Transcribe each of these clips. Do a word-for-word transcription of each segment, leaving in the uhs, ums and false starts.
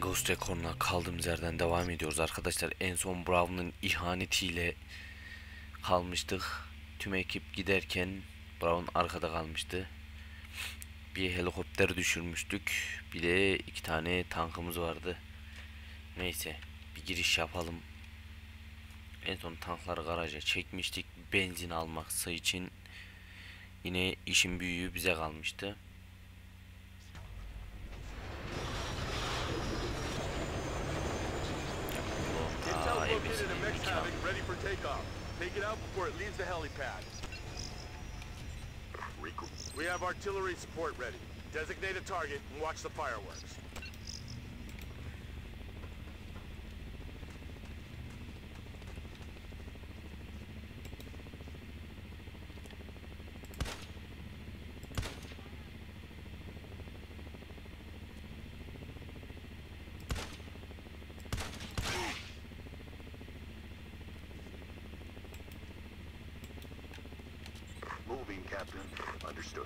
Ghost Recon'la kaldığımız yerden devam ediyoruz arkadaşlar. En son Brown'un ihanetiyle kalmıştık. Tüm ekip giderken Brown arkada kalmıştı. Bir helikopter düşürmüştük. Bir de iki tane tankımız vardı. Neyse, bir giriş yapalım. En son tankları garaja çekmiştik. Benzin almak için yine işin büyüğü bize kalmıştı. Aa, evet, ready for takeoff. Take it out before it leaves the helipad. We have artillery support ready. Designate a target and watch the fireworks. Moving, Captain. Understood.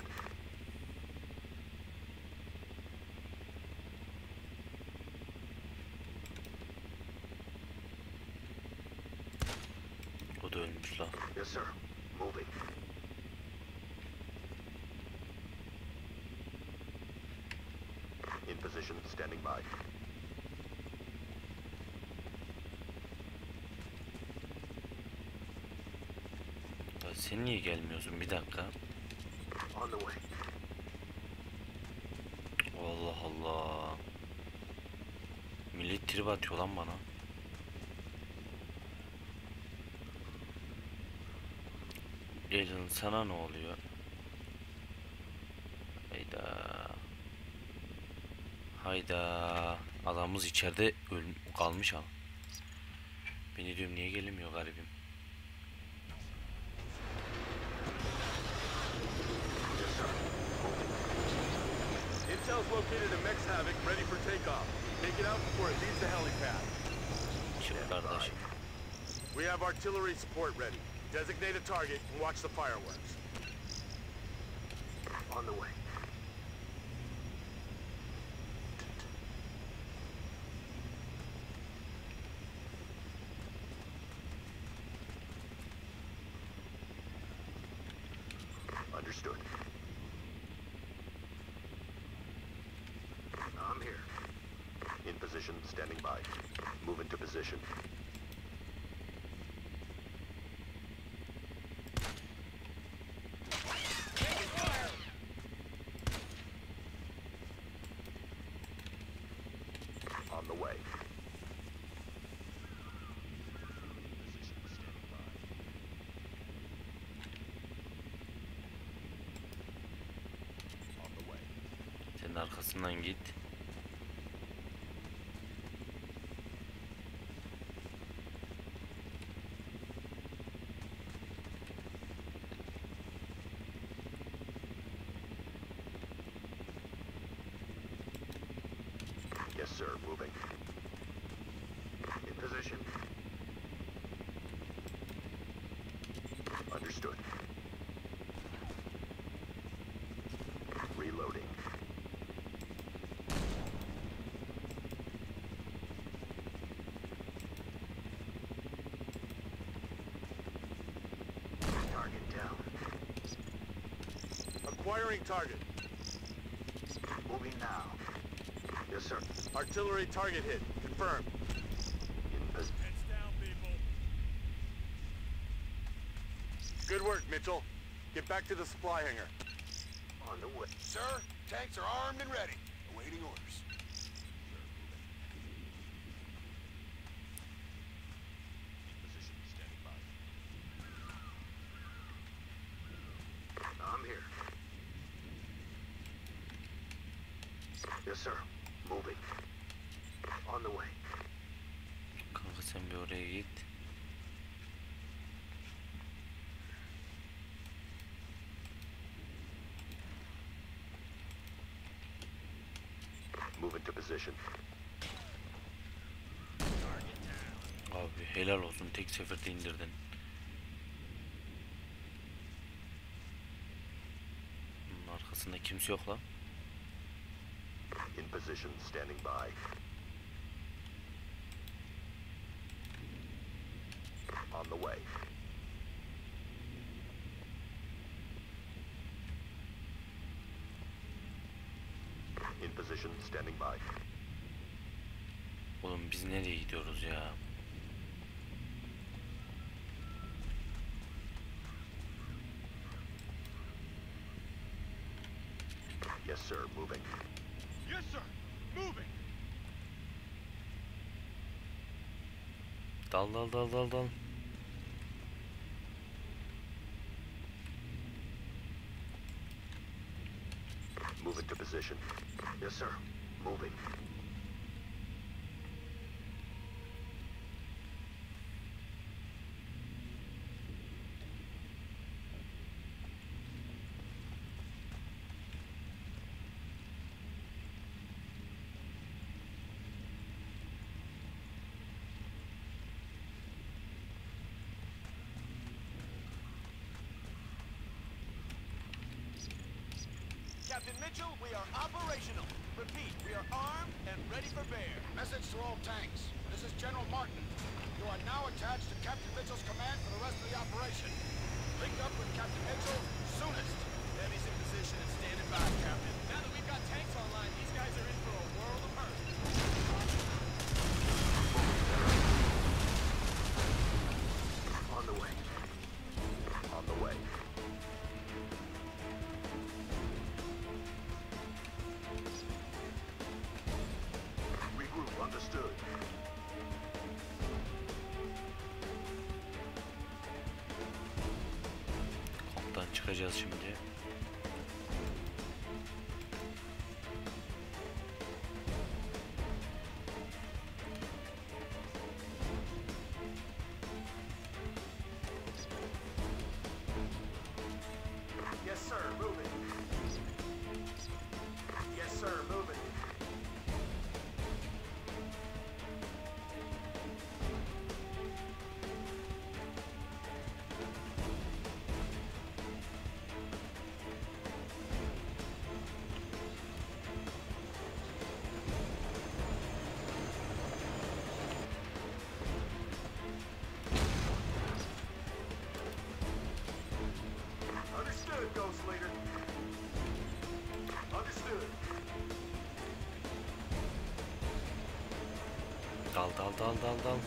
O da ölmüş lan. Yes, sir. Moving. In position, standing by. Ya sen niye gelmiyorsun? Bir dakika. On the way. Allah Allah. Millet trip atıyor lan bana. Elin sana ne oluyor? Hayda. Hayda. Adamımız içeride öl kalmış ama. Beni diyorum niye gelmiyor garibim. Intel's located a Mex Havoc ready for takeoff. Take it out before it leaves the helipad. Çık kardeşim. We have artillery support ready. Designate a target and watch the fireworks. On the way. Understood. I'm here. In position, standing by. Move into position. On the way. On the way. Senin arkasından git. Yes, sir. Moving. In position. Understood. Reloading. Target down. Acquiring target. Moving now. Yes, sir. Artillery target hit. Confirmed. In position. Heads down, people. Good work, Mitchell. Get back to the supply hangar. On the way. Sir, tanks are armed and ready. Awaiting orders. Position, standing by. I'm here. Yes, sir. Moving. On the way. Kanka sen bir oraya git. Move into position. Abi helal olsun, tek seferde indirdin. Bunun arkasında kimse yok lan. In position, standing by. On the way. In position, standing by. Oğlum biz nereye gidiyoruz ya? Yes, sir. Moving. Yes, sir. Moving. Dal dal dal dal dal. Move into position. Yes, sir. Moving. Captain Mitchell, we are operational. Repeat, we are armed and ready for bear. Message to all tanks. This is General Martin. You are now attached to Captain Mitchell's command for the rest of the operation. Link up with Captain Mitchell soonest. Heavy's in position and standing by, Captain. Now that we've got tanks online, these guys are in for a world of hurt. On the way. On the way. Regroup. Understood. Kamptan çıkacağız şimdi. Yes, sir. Moving. Yes, sir. Moving. Understood, Ghost Leader. Understood. Dal dal dal dal dal.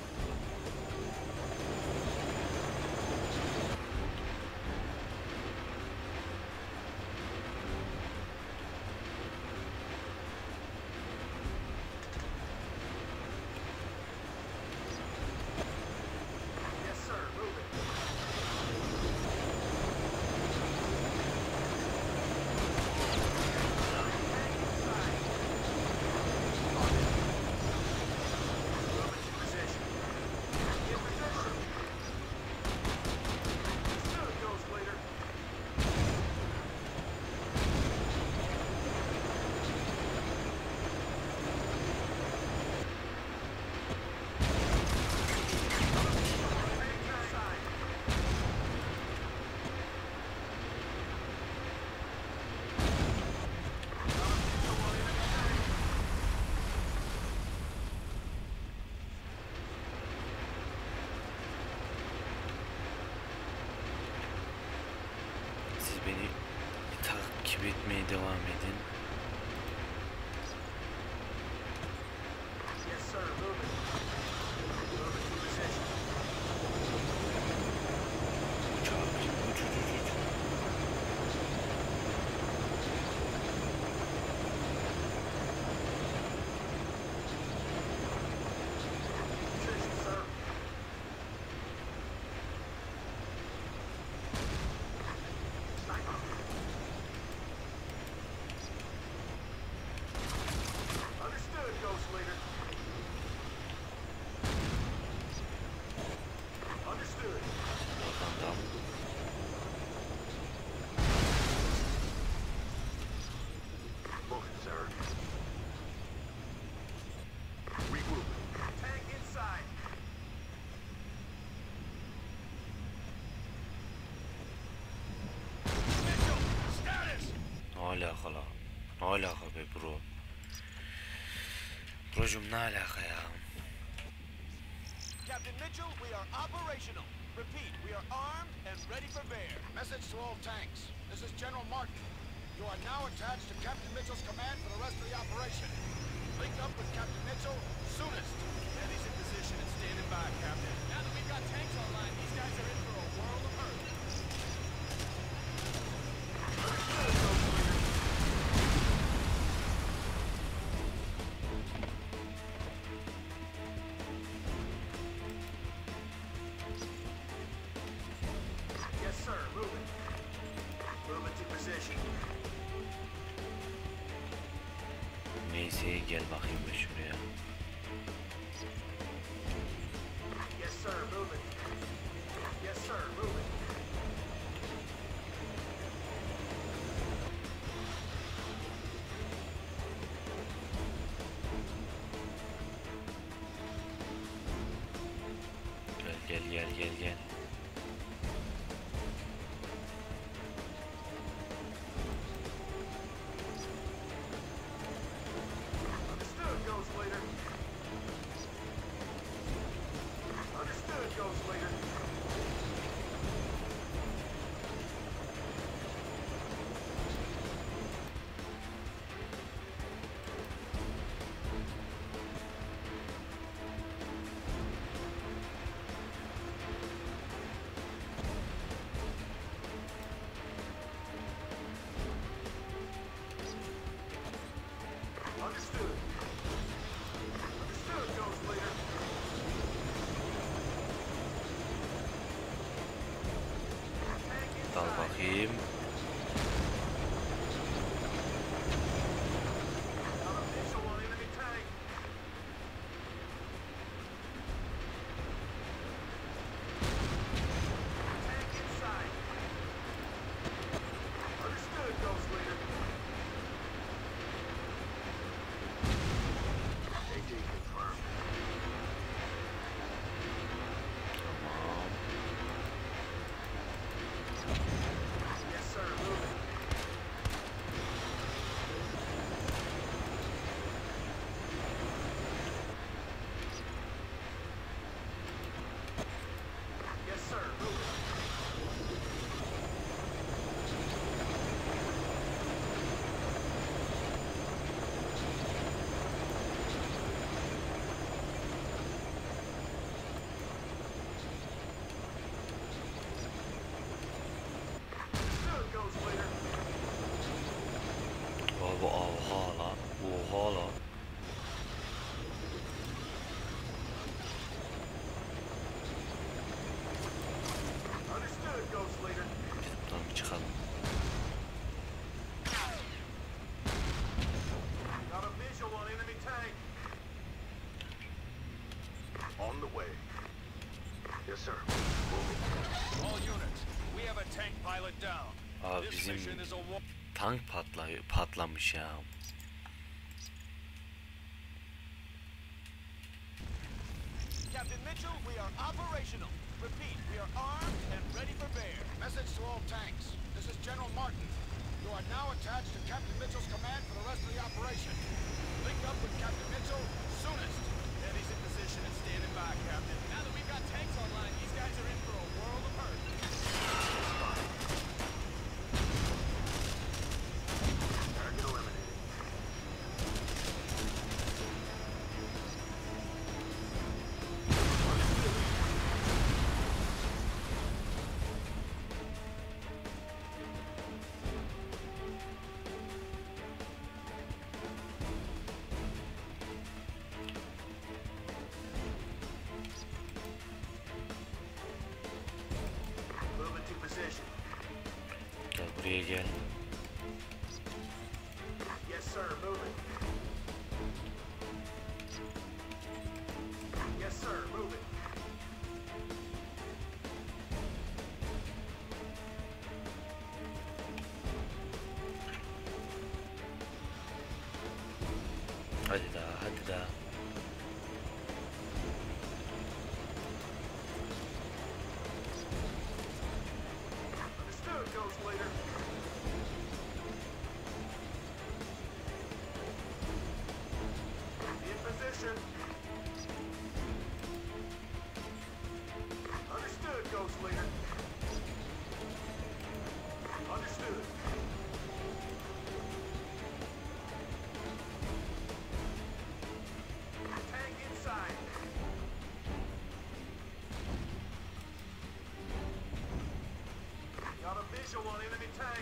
Yes, sir. Moving. Siz beni takip etmeye devam edin. Yes, sir. Moving. Moving to position. Uçağa uç uç uç uç. Position, sir. Understood, Ghost Leader. Understood. Oradan dal. Moving, sir. Regroup. Tank inside. Mitchell, status! Ne alaka la? Ne alaka be bro? Brocum ne alaka ya? Captain Mitchell, we are operational. Repeat, we are armed and ready for bear. Message to all tanks. This is General Martin. You are now attached to Captain Mitchell's command for the rest of the operation. Link up with Captain Mitchell soonest. Heavy's in position and standing by, Captain. Now that we've got tanks online, these guys are in for a world of hurt. Yes, sir. Moving. Moving to position. Neyse gel bakayım be şuraya. Yes, sir. Moving. Yes, sir. Moving. Gel gel gel gel gel. Understood, Ghost Leader. Understood, Ghost Leader. Understood. Understood, Ghost Leader. Tank Dal inside. bakayım. Got a visual on enemy tank. Tank inside. Understood, Ghost Leader. A T confirmed. Tamam. Yes, sir. Moving. Yes, sir. Moving. Understood, Ghost Leader. Abi oha la. Oha la. Understood, Ghost Leader. Biz buradan bir çıkalım. Got a visual on enemy tank. On the way. Yes, sir. All units, we have a tank pilot down. Abi This bizim mission is a war. tank patlıyor, patlamış ya. Captain Mitchell, we are operational. Repeat, we are armed and ready for bear. Message to all tanks. This is General Martin. You are now attached to Captain Mitchell's command for the rest of the operation. Link up with Captain Mitchell soonest. Heavy's in position and standing by, Captain. Now that we've got tanks online, these guys are in for a world of hurt. Target eliminated. Moving to position. Gel buraya gel. Yes, sir. Moving. Yes, sir. Moving. Hadi daha, hadi daha. Understood, Ghost Leader. In position. tank.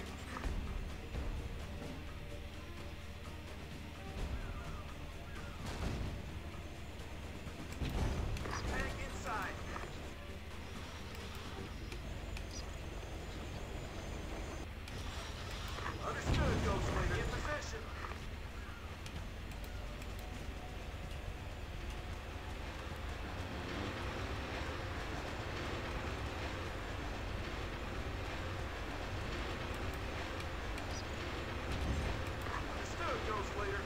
Tank inside. Understood, Ghost Leader. In position. Understood, Ghost Leader.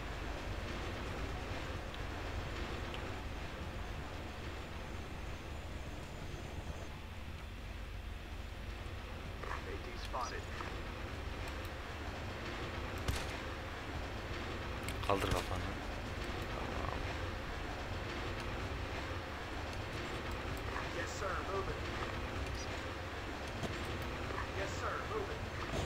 AT spotted. Kaldır kafanı. Yes, sir. Moving. Yes, sir. Moving.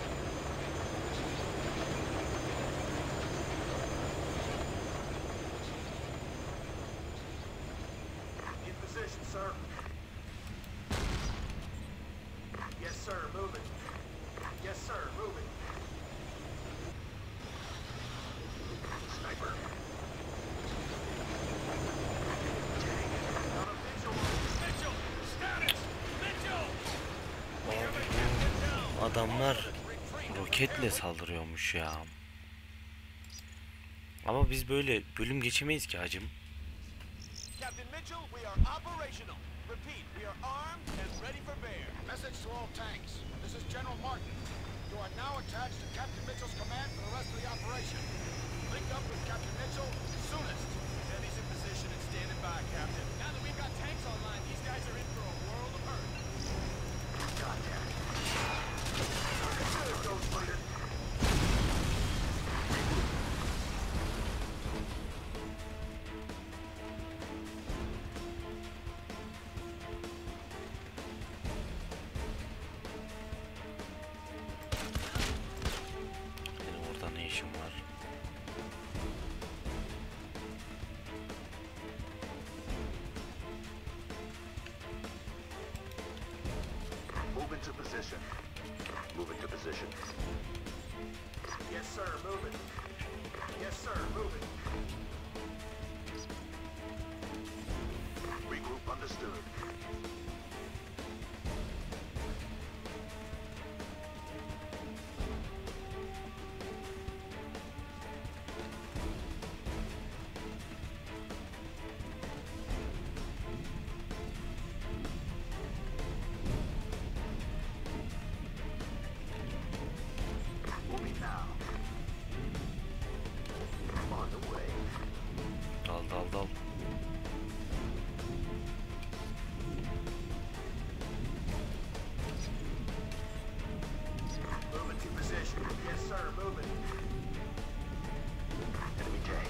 In position, sir. Yes, sir. Moving. Yes, sir. Moving. Sniper. On a visual. Mitchell! Status! Mitchell! Adamlar roketle saldırıyormuş ya. Ama biz böyle bölüm geçemeyiz ki hacım. Captain Mitchell, we are operational. Repeat, we are armed and ready for bear. Message to all tanks. This is General Martin. You are now attached to Captain Mitchell's command for the rest of the operation. Link up with Captain Mitchell soonest. Heavy's in position and standing by, Captain. Now that we've got tanks online, these guys are in for a world of hurt. Contact. Understood, Ghost Leader. Benim orada ne işim var? Move into position. Move into position. Yes, sir. Moving. Yes, sir. Moving. Regroup understood. Moving now. On the way. Dal dal dal. Moving to position. Yes, sir. Moving. Enemy tank.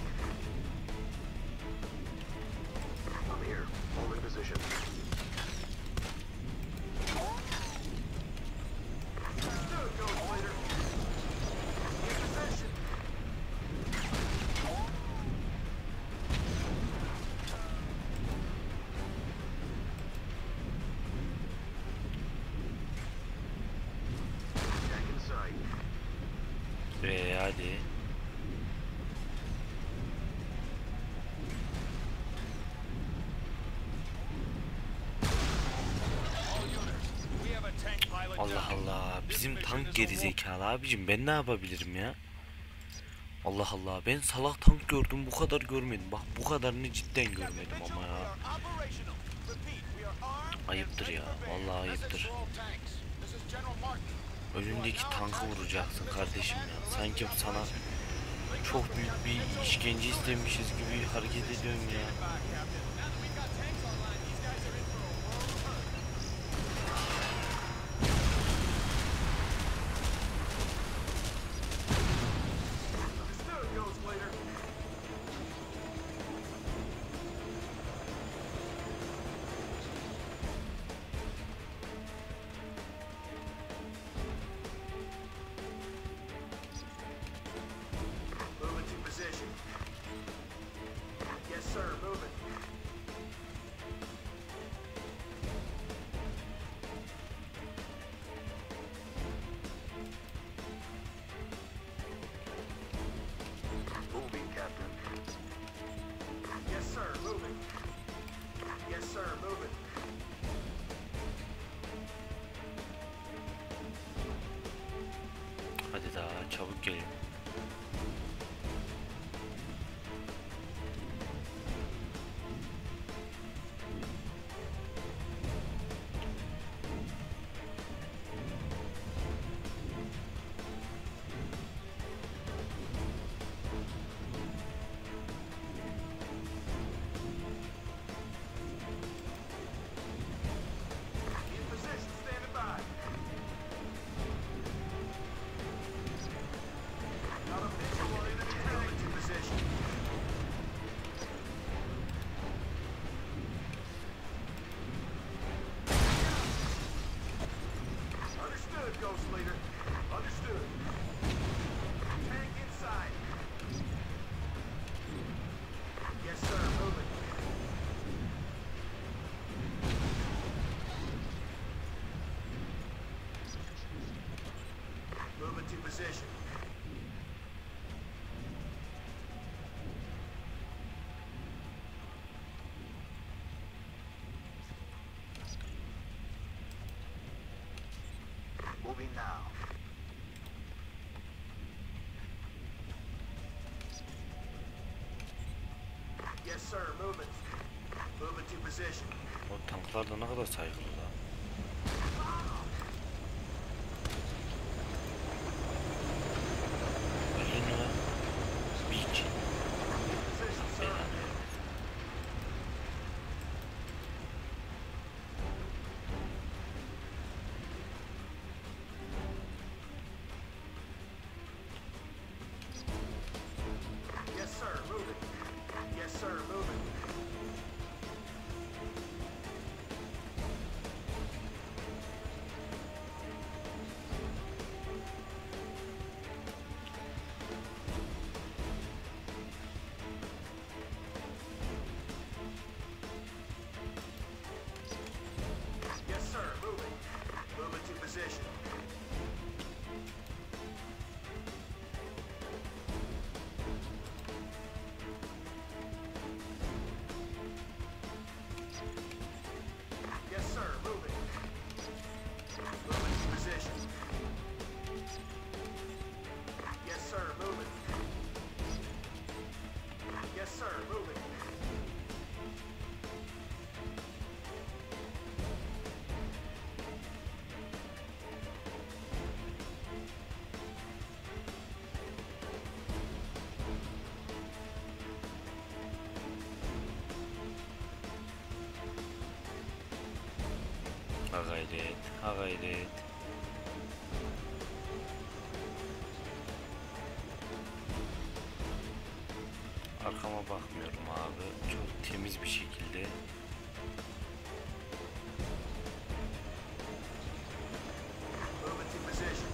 I'm here. Hold in position. Understood, Ghost Leader. In position. Tank in sight. Eee hadi. All units, we have a tank pilot Allah down. Allah. Bizim tank geri zekalı abicim. Ben ne yapabilirim ya? Allah Allah. Ben salak tank gördüm. Bu kadar görmedim. Bak bu kadarını cidden Captain görmedim Mitchell, ama we ya. are operational. Repeat, we are armed and Ayıptır ready ya. for bear. Vallahi Message ayıptır. to all tanks. This is General Martin. Önündeki tankı vuracaksın kardeşim ya. Sanki sana çok büyük bir işkence istemişiz gibi hareket ediyorum ya. Understood, Ghost Leader. Moving to position. Yes, sir. Moving. Yes, sir. Moving. Moving to position. O tanklar da ne kadar saygılı da. Öldün mü lan? Beach. Position, sir. Yes, sir. Moving. Yes, sir. Moving. Yes, sir. Moving. Moving to position. Yes, sir. Moving. Moving to position. Yes, sir. Moving. Yes, sir. Moving. Ha gayret, ha gayret. Arkama bakmıyorum abi. Çok temiz bir şekilde. Moving to position.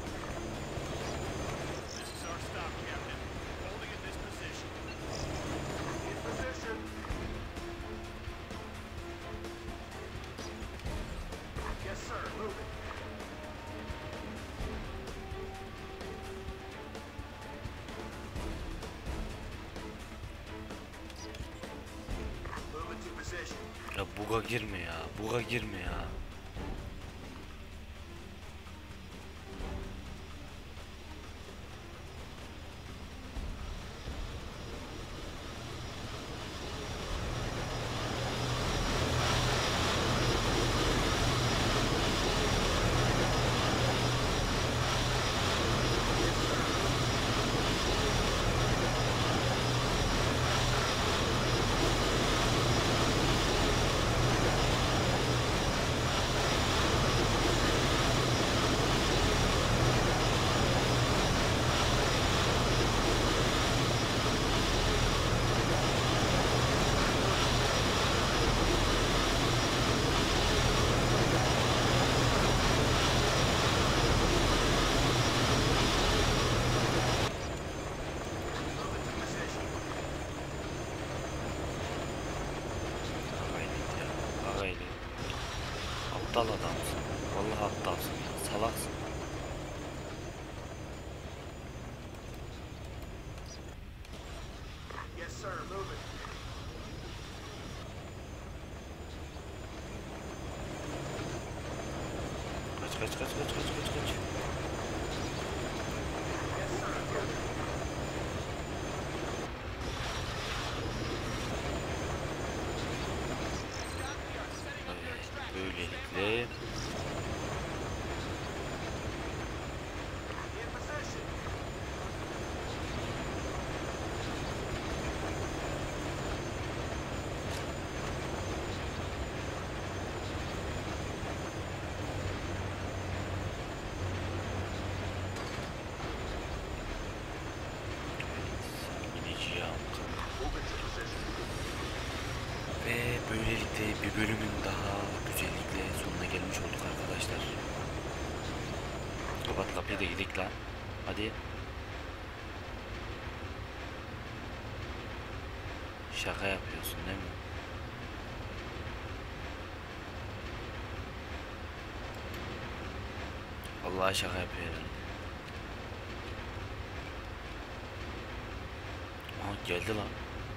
This is our stop, Captain. Holding in this position. In position. Yes, sir. Moving. Moving to position. Ya buga girme ya, buga girme ya. Moving to position. Ha gayret ya, ha gayret. Aptal adamsın. Vallahi aptalsın ya, salaksın. Yes, sir. Moving. Kaç kaç kaç kaç kaç kaç kaç. Yes, sir. Moving. Evet, böylelikle In position. gideceğim. Move into position. Ve böylelikle bir bölümün daha güzellikle sonuna gelmiş olduk arkadaşlar. Kapat kapıyı da gidelim lan. Hadi. Şaka yapıyorsun değil mi? Vallahi şaka yapıyor herhalde. Aha geldi lan.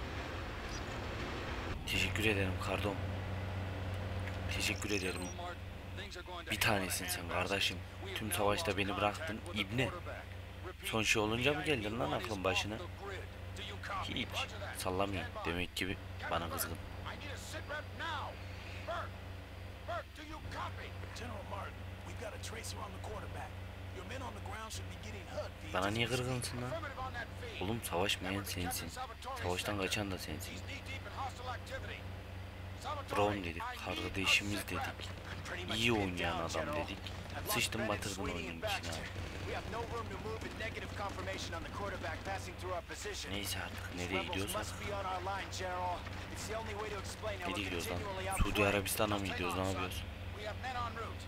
Teşekkür ederim Kardom. Teşekkür ederim. Bir tanesin sen kardeşim. Tüm savaşta beni bıraktın ibne. Son şey olunca mı geldin lan aklın başına? copy. Hiç Roger that. sallamıyor. Stand by. Demek ki bana Captain kızgın. Burt, I need a sit rep now. Burt, Burt, do you copy? General Martin, we've got a tracer on the quarterback. Your men on the ground should be getting H U D feeds. Bana as niye we speak. kırgınsın lan? Affirmative on that feed. Oğlum savaşmayan Remember the sensin. Captain Salvatore's Savaştan sector. kaçan da sensin. He's knee deep in hostile activity. Salvatore, Brown dedik, I need a kardeşimiz sit rep. dedik. Pretty much İyi pinned oynayan down, adam General. dedik. I've lost Sıçtın Bennett, batırdın Sweeney, oyunun and içine Baxter. abi. We have no room to move with negative confirmation on the quarterback passing through our position. Neyse artık These nereye rebels gidiyorsak. must be on our line, General. It's the only way to explain how Nereye we're gidiyoruz lan? continually Suudi outflanked. Arabistan'a mı gidiyoruz? Ne Hang on, yapıyoruz? son. We have men en route.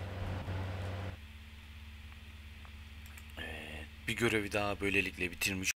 Evet, bir görevi daha böylelikle bitirmiş